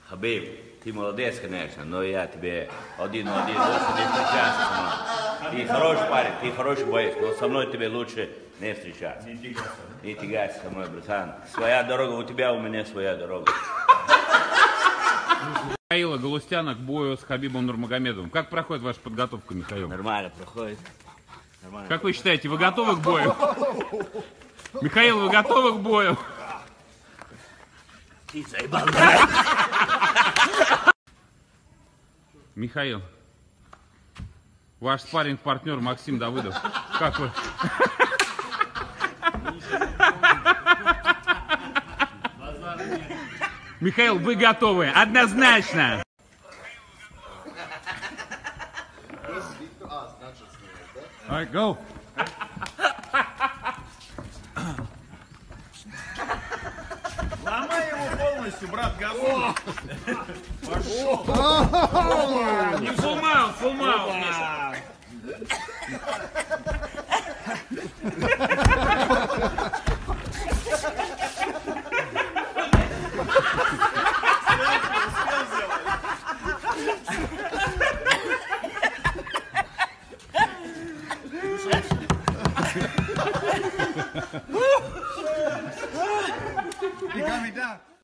Хабиб, ты молодец, конечно, но я тебе один на один лучше не встречаться со мной. Ты хороший парень, ты хороший боец, но со мной тебе лучше не встречаться. Не тягайся со мной, братан. Своя дорога у тебя, у меня своя дорога. Михаила Галустяна к бою с Хабибом Нурмагомедовым. Как проходит ваша подготовка, Михаил? Нормально проходит. Нормально. Как вы считаете, вы готовы к бою? Михаил, вы готовы к бою? Ты заебал. Михаил, ваш спарринг-партнер Максим Давыдов. Как вы? Михаил, вы готовы? Однозначно! All right, go. Ломай его полностью, брат, газон. Не фулмаунт, фулмаунт. You got me down.